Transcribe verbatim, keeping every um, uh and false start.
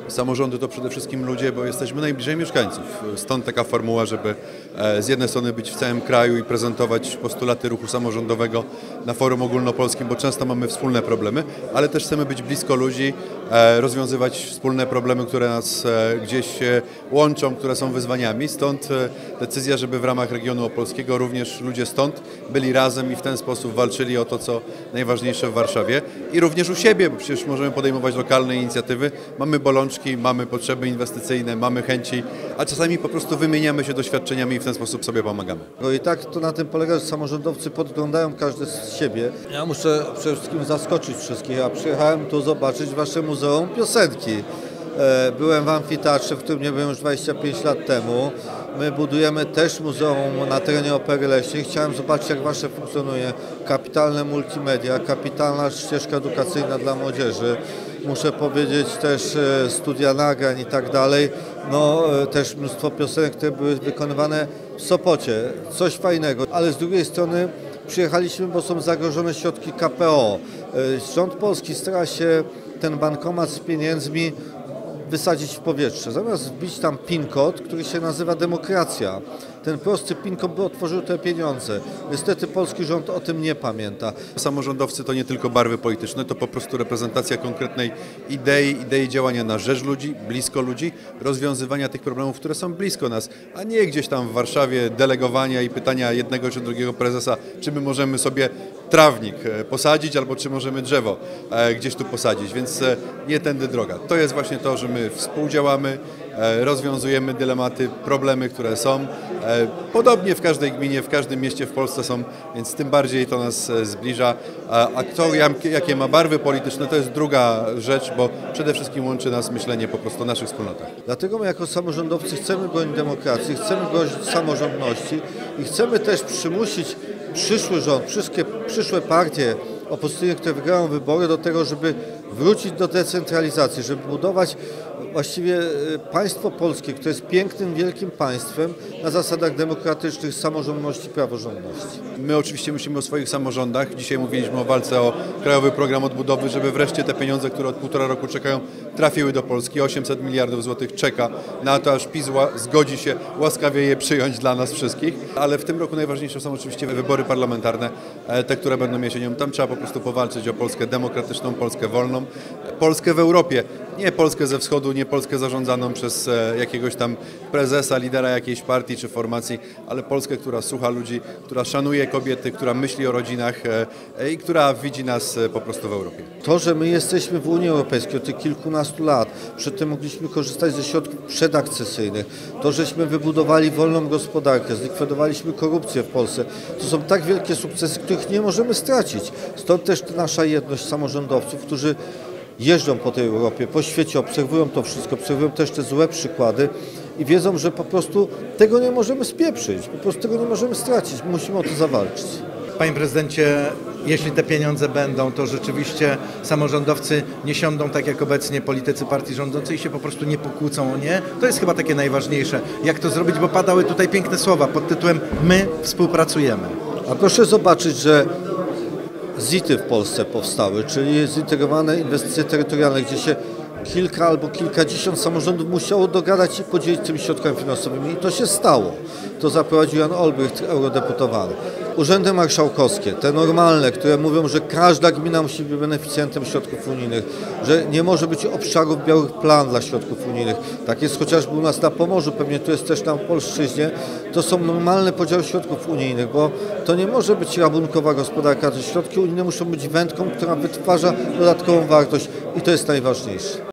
Samorządy to przede wszystkim ludzie, bo jesteśmy najbliżej mieszkańców. Stąd taka formuła, żeby z jednej strony być w całym kraju i prezentować postulaty ruchu samorządowego na forum ogólnopolskim, bo często mamy wspólne problemy, ale też chcemy być blisko ludzi, rozwiązywać wspólne problemy, które nas gdzieś łączą, które są wyzwaniami. Stąd decyzja, żeby w ramach regionu opolskiego również ludzie stąd byli razem i w ten sposób walczyli o to, co najważniejsze w Warszawie. I również u siebie, bo przecież możemy podejmować lokalne inicjatywy. Mamy bolączki, mamy potrzeby inwestycyjne, mamy chęci, a czasami po prostu wymieniamy się doświadczeniami i w ten sposób sobie pomagamy. No i tak to na tym polega, że samorządowcy podglądają każdy z siebie. Ja muszę przede wszystkim zaskoczyć wszystkich. Ja przyjechałem tu zobaczyć Wasze Muzeum Piosenki. Byłem w amfiteatrze, w którym nie byłem już dwadzieścia pięć lat temu. My budujemy też muzeum na terenie Opery Leśnej. Chciałem zobaczyć, jak Wasze funkcjonuje. Kapitalne multimedia, kapitalna ścieżka edukacyjna dla młodzieży. Muszę powiedzieć też studia nagrań i tak dalej. No też mnóstwo piosenek, które były wykonywane w Sopocie. Coś fajnego, ale z drugiej strony przyjechaliśmy, bo są zagrożone środki K P O. Rząd polski stara się ten bankomat z pieniędzmi wysadzić w powietrze. Zamiast wbić tam PIN kod, który się nazywa demokracja. Ten prosty PIN kod by otworzył te pieniądze. Niestety polski rząd o tym nie pamięta. Samorządowcy to nie tylko barwy polityczne, to po prostu reprezentacja konkretnej idei, idei działania na rzecz ludzi, blisko ludzi, rozwiązywania tych problemów, które są blisko nas, a nie gdzieś tam w Warszawie delegowania i pytania jednego czy drugiego prezesa, czy my możemy sobie trawnik posadzić albo czy możemy drzewo gdzieś tu posadzić, więc nie tędy droga. To jest właśnie to, że my współdziałamy, rozwiązujemy dylematy, problemy, które są. Podobnie w każdej gminie, w każdym mieście w Polsce są, więc tym bardziej to nas zbliża. A kto jakie ma barwy polityczne, to jest druga rzecz, bo przede wszystkim łączy nas myślenie po prostu o naszych wspólnotach. Dlatego my jako samorządowcy chcemy bronić demokracji, chcemy bronić samorządności i chcemy też przymusić przyszły rząd, wszystkie przyszłe partie opozycyjne, które wygrają wybory, do tego, żeby wrócić do decentralizacji, żeby budować właściwie państwo polskie, które jest pięknym, wielkim państwem na zasadach demokratycznych, samorządności, praworządności. My oczywiście myślimy o swoich samorządach. Dzisiaj mówiliśmy o walce o Krajowy Program Odbudowy, żeby wreszcie te pieniądze, które od półtora roku czekają, trafiły do Polski. osiemset miliardów złotych czeka na to, aż PiS zgodzi się łaskawie je przyjąć dla nas wszystkich. Ale w tym roku najważniejsze są oczywiście wybory parlamentarne, te, które będą jesienią. Tam trzeba po prostu powalczyć o Polskę demokratyczną, Polskę wolną, Polskę w Europie. Nie Polskę ze wschodu, nie Polskę zarządzaną przez jakiegoś tam prezesa, lidera jakiejś partii czy formacji, ale Polskę, która słucha ludzi, która szanuje kobiety, która myśli o rodzinach i która widzi nas po prostu w Europie. To, że my jesteśmy w Unii Europejskiej od tych kilkunastu lat, przedtem mogliśmy korzystać ze środków przedakcesyjnych, to, żeśmy wybudowali wolną gospodarkę, zlikwidowaliśmy korupcję w Polsce, to są tak wielkie sukcesy, których nie możemy stracić. Stąd też nasza jedność samorządowców, którzy jeżdżą po tej Europie, po świecie, obserwują to wszystko, obserwują też te złe przykłady i wiedzą, że po prostu tego nie możemy spieprzyć, po prostu tego nie możemy stracić, musimy o to zawalczyć. Panie prezydencie, jeśli te pieniądze będą, to rzeczywiście samorządowcy nie siądą tak jak obecnie politycy partii rządzącej i się po prostu nie pokłócą o nie. To jest chyba takie najważniejsze. Jak to zrobić, bo padały tutaj piękne słowa pod tytułem my współpracujemy. A proszę zobaczyć, że zity w Polsce powstały, czyli zintegrowane inwestycje terytorialne, gdzie się kilka albo kilkadziesiąt samorządów musiało dogadać i podzielić tymi środkami finansowymi i to się stało. To zaprowadził Jan Olbrycht, eurodeputowany. Urzędy marszałkowskie, te normalne, które mówią, że każda gmina musi być beneficjentem środków unijnych, że nie może być obszarów białych plan dla środków unijnych. Tak jest chociażby u nas na Pomorzu, pewnie tu jest też na Polszczyźnie. To są normalne podziały środków unijnych, bo to nie może być rabunkowa gospodarka. Te środki unijne muszą być wędką, która wytwarza dodatkową wartość i to jest najważniejsze.